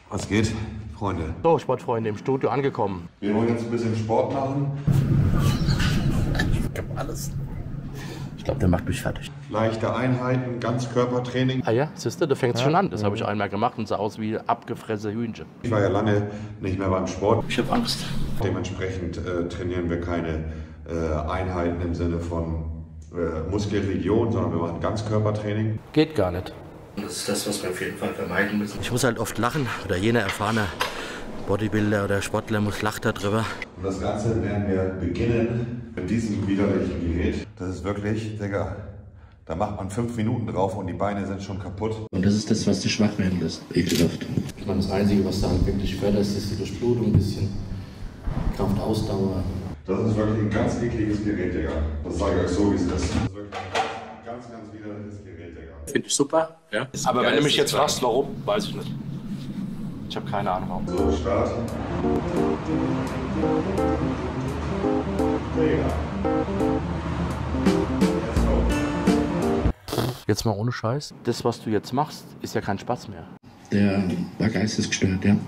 Was geht, Freunde? So, Sportfreunde, im Studio angekommen. Wir wollen jetzt ein bisschen Sport machen. Ich hab alles. Ich glaube, der macht mich fertig. Leichte Einheiten, Ganzkörpertraining. Ah ja, siehst du, da fängt es schon an. Das habe ich einmal gemacht und sah aus wie abgefressene Hühnchen. Ich war ja lange nicht mehr beim Sport. Ich habe Angst. Dementsprechend trainieren wir keine Einheiten im Sinne von Muskelregion, sondern wir machen Ganzkörpertraining. Geht gar nicht. Das ist das, was wir auf jeden Fall vermeiden müssen. Ich muss halt oft lachen, oder jener erfahrene Bodybuilder oder Sportler lacht da drüber. Und das Ganze werden wir beginnen mit diesem widerlichen Gerät. Das ist wirklich, Digga, da macht man 5 Minuten drauf und die Beine sind schon kaputt. Und das ist das, was dich schwach werden lässt. Ekelhaft. Ich meine, das Einzige, was da halt wirklich fördert, ist die Durchblutung, ein bisschen Kraftausdauer. Das ist wirklich ein ganz ekliges Gerät, Digga. Das sage ich euch so, wie es ist. Das ist wirklich ein ganz widerliches Gerät, Digga. Finde ich super, ja. Aber wenn du mich jetzt fragst, warum, weiß ich nicht. Ich habe keine Ahnung warum. So, Start. Mega. Jetzt mal ohne Scheiß. Das, was du jetzt machst, ist ja kein Spaß mehr. Der war geistesgestört, ja.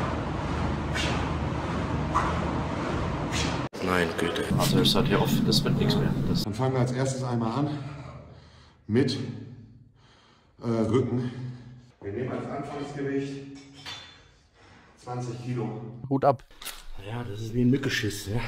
Nein, Güte. Also ich sage hier oft, das wird nichts mehr. Dann fangen wir als erstes einmal an mit Rücken. Wir nehmen als Anfangsgewicht 20 Kilo. Hut ab. Ja, das ist wie ein Mückeschiss. Ja.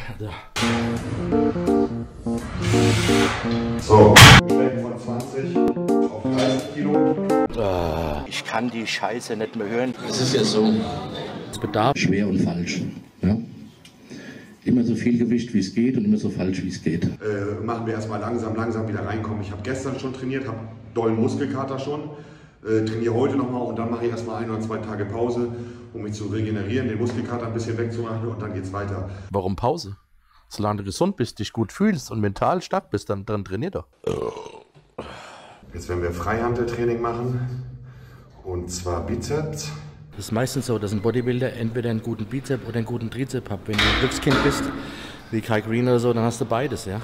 So, wir steigen von 20 auf 30 Kilo. Ich kann die Scheiße nicht mehr hören. Es ist ja so. Es bedarf. Schwer und falsch. Ja? Immer so viel Gewicht, wie es geht und immer so falsch, wie es geht. Machen wir erstmal langsam wieder reinkommen. Ich habe gestern schon trainiert, habe dollen Muskelkater schon. Trainiere heute nochmal und dann mache ich erstmal 1 oder 2 Tage Pause, um mich zu regenerieren, den Muskelkater ein bisschen wegzumachen und dann geht's weiter. Warum Pause? Solange du gesund bist, dich gut fühlst und mental stark bist, dann trainier doch. Jetzt werden wir Freihanteltraining machen und zwar Bizeps. Das ist meistens so, dass ein Bodybuilder entweder einen guten Bizep oder einen guten Trizep hat. Wenn du ein Glückskind bist, wie Kai Green oder so, dann hast du beides, ja.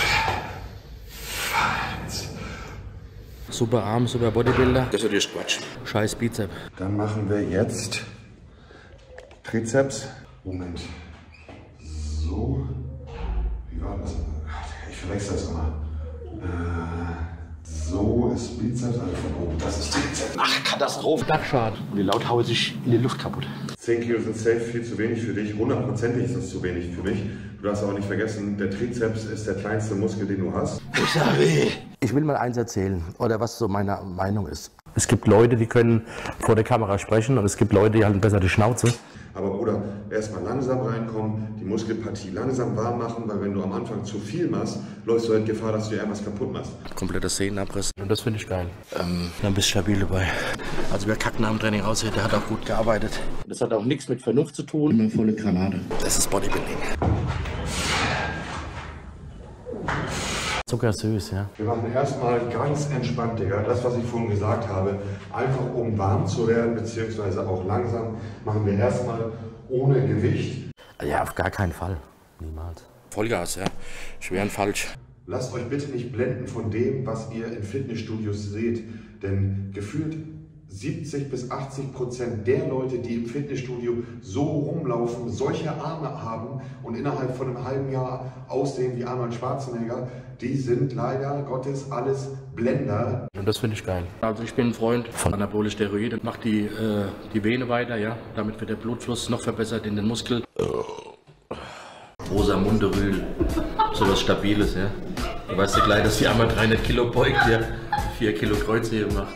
Super Arm, super Bodybuilder. Das ist natürlich Quatsch. Scheiß Bizep. Dann machen wir jetzt Trizeps. Moment. So. Wie war das? Ich verwechsel das immer. So ist Bizeps, also von oben. Das ist Trizeps. Ach, Katastrophe. Dachschaden. Und die Laut haue sich in die Luft kaputt. 10 Kilo sind safe viel zu wenig für dich. 100%ig ist das zu wenig für mich. Du darfst aber nicht vergessen, der Trizeps ist der kleinste Muskel, den du hast. Ich sag weh. Ich will mal eins erzählen, oder was so meine Meinung ist. Es gibt Leute, die können vor der Kamera sprechen und es gibt Leute, die halten besser die Schnauze. Aber Bruder, erstmal langsam reinkommen, die Muskelpartie langsam warm machen, weil wenn du am Anfang zu viel machst, läufst du halt Gefahr, dass du dir irgendwas kaputt machst. Kompletter Sehnenabriss. Und das finde ich geil. Dann bist du stabil dabei. Also wer kackt nach dem Training aussieht, der hat auch gut gearbeitet. Das hat auch nichts mit Vernunft zu tun. Immer volle Granate. Das ist Bodybuilding. Zuckersüß, ja. Wir machen erstmal ganz entspannt, Digga. Das, was ich vorhin gesagt habe, einfach um warm zu werden, beziehungsweise auch langsam, machen wir erstmal ohne Gewicht. Ja, auf gar keinen Fall. Niemals. Vollgas, ja. Schwer und falsch. Lasst euch bitte nicht blenden von dem, was ihr in Fitnessstudios seht. Denn gefühlt 70-80% der Leute, die im Fitnessstudio so rumlaufen, solche Arme haben und innerhalb von einem halben Jahr aussehen wie Arnold Schwarzenegger, die sind leider Gottes alles Blender. Und das finde ich geil. Also ich bin ein Freund von anabolische Steroide. Macht die Vene weiter, ja. Damit wird der Blutfluss noch verbessert in den Muskel. Rosamunde Rühl. Sowas Stabiles, ja. Du weißt ja gleich, dass die einmal 300 Kilo beugt, ja. 4 Kilo Kreuzheben macht.